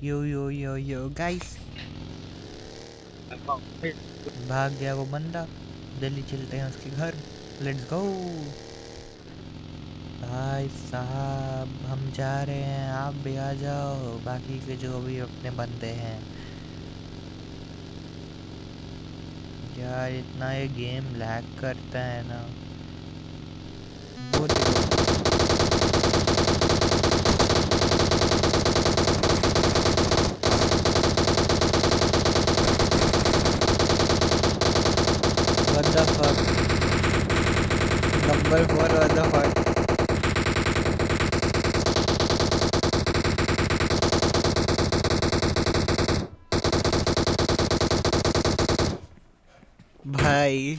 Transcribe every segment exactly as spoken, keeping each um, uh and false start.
यो यो यो yo guys, भाग गया वो बंदा। जल्दी चलते हैं उसके घर। लेट्स गो भाई साहब, हम जा रहे हैं, आप भी आ जाओ, बाकी के जो भी अपने बंदे हैं। यार इतना ये गेम लैग करता है ना। वो देखो, what the fuck, number four, what the fuck. भाई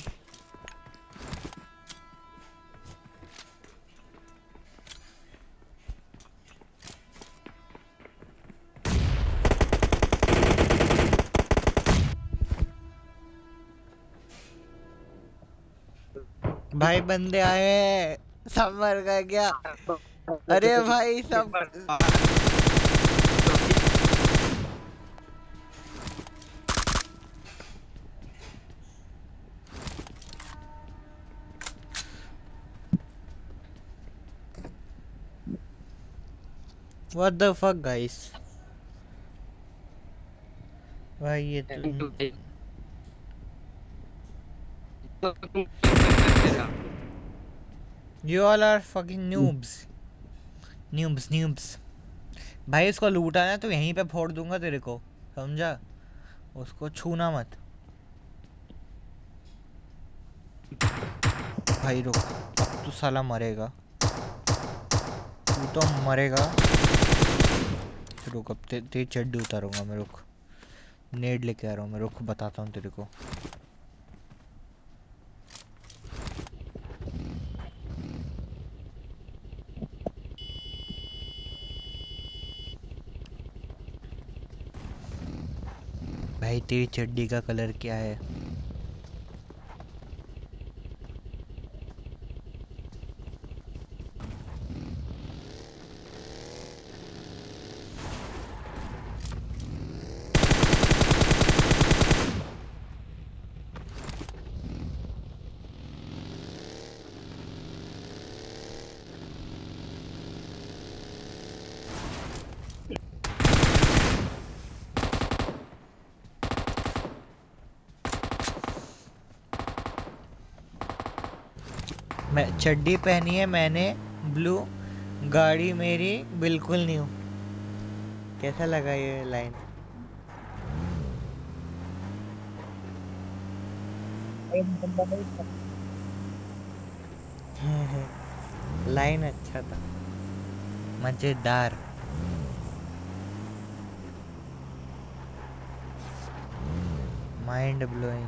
भाई बंदे आए हैं, सब मर गए क्या? अरे भाई सब, व्हाट द फक गाइस। भाई ये तो, you all are fucking noobs, noobs noobs. भाई इसको लूटा ना तो यहीं पे फोड़ दूंगा तेरे को, समझा? उसको छूना मत। भाई रुक, अब तू साला मरेगा, तू तो मरेगा। रुक, अब ते, तेरी चड्डी उतारूंगा मैं, रुक। नेड लेके आ रहा हूँ मैं, रुक, बताता हूँ तेरे को। भाई तेरी चड्डी का कलर क्या है? मैं चड्डी पहनी है मैंने ब्लू, गाड़ी मेरी बिल्कुल न्यू। कैसा लगा ये लाइन? लाइन अच्छा था, मजेदार। Mind blowing.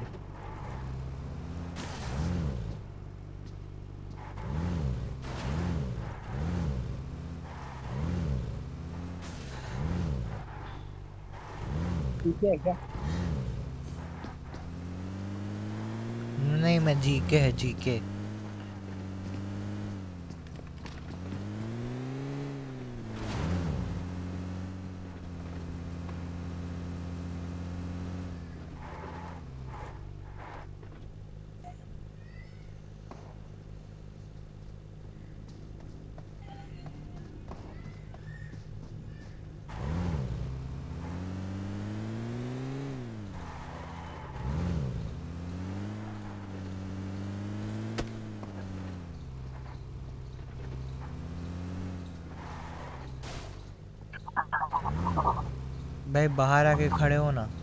ठीक है क्या? नहीं, मैं जीके है, जीके। भाई बाहर आके खड़े हो ना।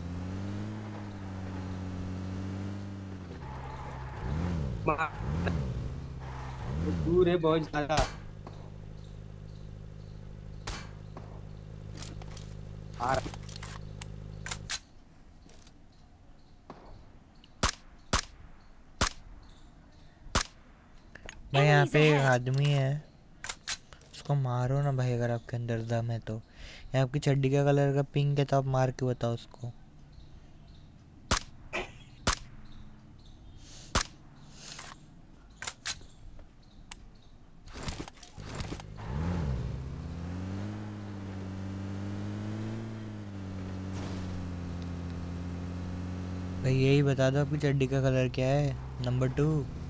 दूर है बहुत ज्यादा। आ रहा। भाई यहाँ Enemies पे एक ahead! आदमी है, उसको मारो ना भाई, अगर आपके अंदर दम है तो। ये आपकी चड्डी का कलर का पिंक है तो आप मार के बताओ उसको। भाई यही बता दो आपकी चड्डी का कलर क्या है, number two.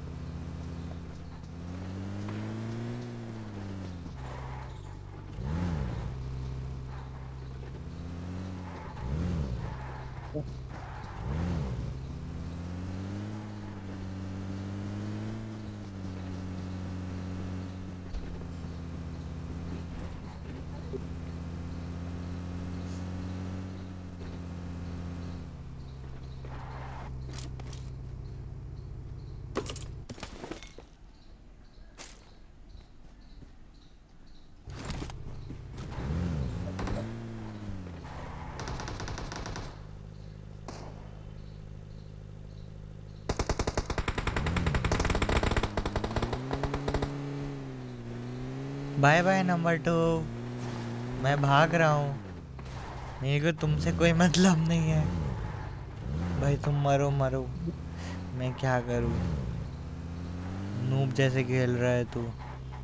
Bye bye number two, मैं भाग रहा हूँ, मेरे को तुमसे कोई मतलब नहीं है। भाई तुम मरो मरो, मैं क्या करूँ, नूब जैसे खेल रहा है तू।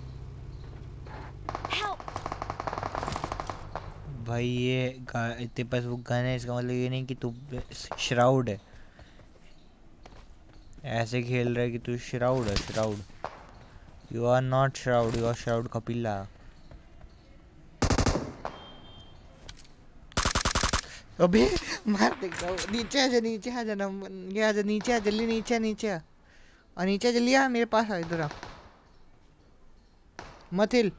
भाई ये गा- तेरे पास वो गन है, इसका मतलब ये नहीं कि तू श्राउड है। ऐसे खेल रहा है कि तू श्राउड है, Shroud. You are not Shroud, you are Shroud Kapila. अबे मार देगा वो। नीचे आजा, नीचे आजा ना, ये आजा नीचे आ, जल्दी नीचे आ, नीचे आ, और नीचे जल्दी आ, मेरे पास आ, इधर आ, मत हिल।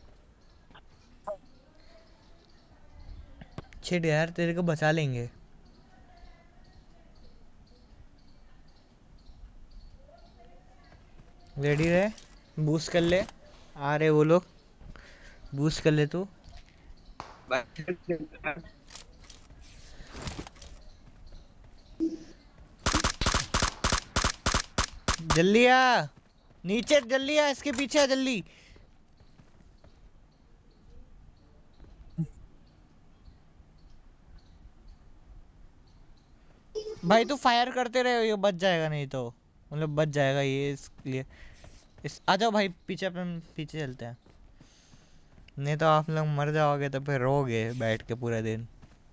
छिड़ यार, तेरे को बचा लेंगे। रेडी रहे, बूस्ट कर ले, आ रहे वो लोग, बूस्ट कर ले तू। जल्दी आ, नीचे जल्दी आ, इसके पीछे आ जल्दी। भाई तू फायर करते रहे, ये बच जाएगा, नहीं तो मतलब बच जाएगा ये, इसलिए इस आ जाओ भाई पीछे, अपन पीछे चलते हैं, नहीं तो आप लोग मर जाओगे तो फिर रोगे बैठ के पूरे दिन।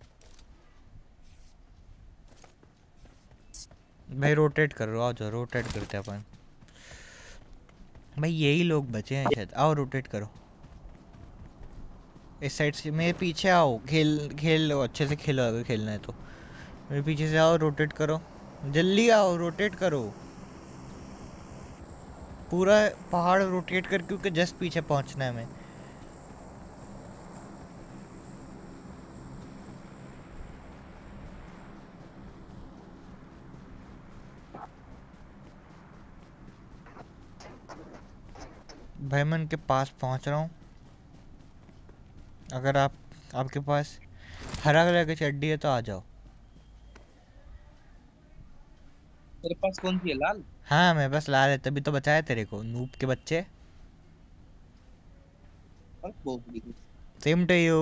भाई रोटेट करो, आओ जाओ, रोटेट करते हैं अपन। भाई यही लोग बचे हैं शायद, आओ रोटेट करो, इस साइड से मेरे पीछे आओ, खेल खेल लो अच्छे से, खेलो अगर खेलना है तो। मेरे पीछे से आओ, रोटेट करो, जल्दी आओ, रोटेट करो, पूरा पहाड़ रोटेट कर, क्योंकि जस्ट पीछे पहुंचना है हमें। भाई मैं उनके पास पहुंच रहा हूँ, अगर आप आपके पास हरा कलर की चड्डी है तो आ जाओ। तेरे पास कौन सी है, लाल? हाँ मैं बस ला रहे, तभी तो बचाया तेरे को, नूप के बच्चे। और बोल। Same to you.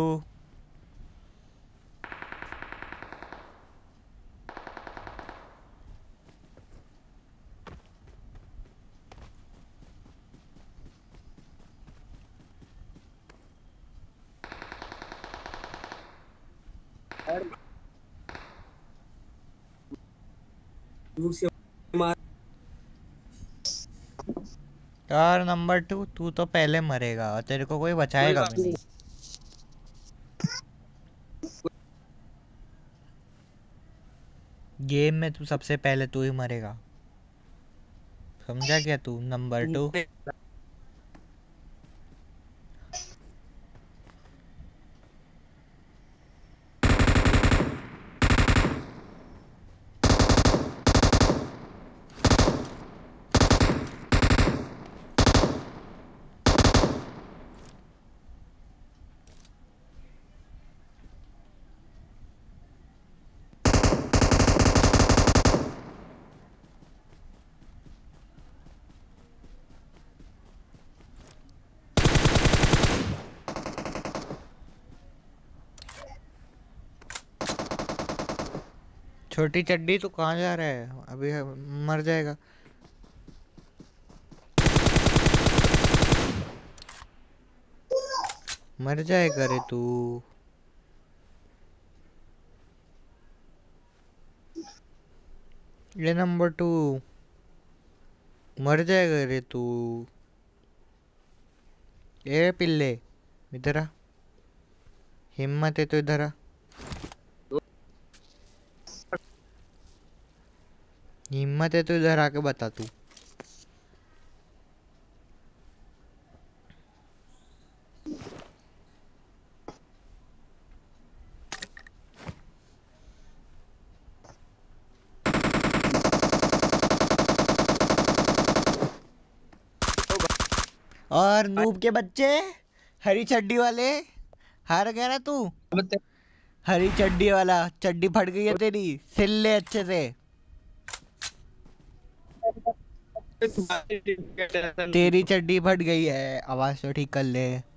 और दूर से मार। यार नंबर टू, तू तो पहले मरेगा और तेरे को कोई कोई बचाएगा भी बात नहीं। नहीं। गेम में तू सबसे पहले तू ही मरेगा, समझा क्या तू नंबर टू। तुमने छोटी चड्डी तू कहाँ जा रहा है अभी, मर जाएगा। मर जाएगा रे तू। ये नंबर टू मर जाएगा रे तू। ए पिल्ले इधर आ, हिम्मत है तो इधर आ, हिम्मत है तो इधर आके बता तू। और नूब के बच्चे, हरी चड्डी वाले, हार गया ना तू। बता हरी चड्डी वाला, चड्डी फट गई है तेरी, सिल ले अच्छे से। तेरी चड्डी फट गई है, आवाज तो ठीक कर ले।